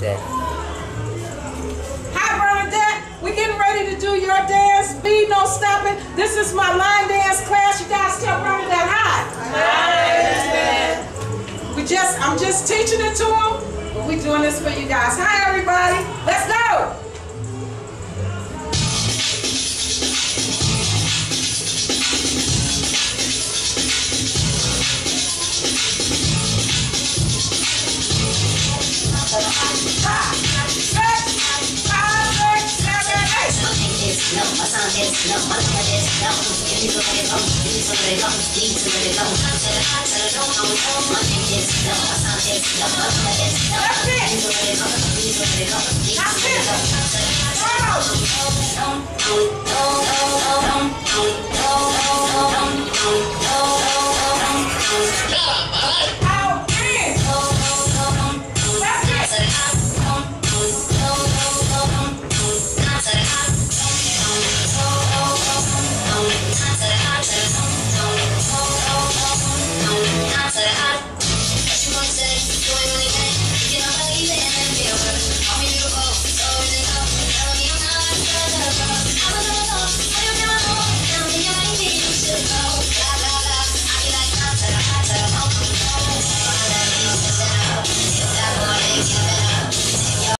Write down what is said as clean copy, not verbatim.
Bernadette. Hi, Bernadette. We're getting ready to do your dance. Speed, no stopping. This is my line dance class. You guys tell Bernadette hi. Hi. I'm just teaching it to them, but we're doing this for you guys. Hi, everybody. Let's go. That's it.